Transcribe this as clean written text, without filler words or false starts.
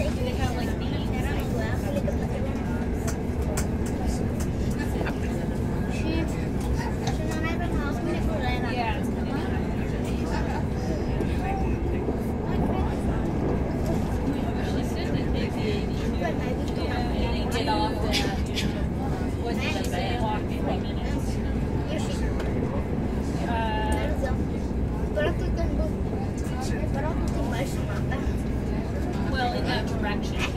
they have like these. Yeah. She said that they get off at, what did she say, walk 20 minutes. Well, in that direction.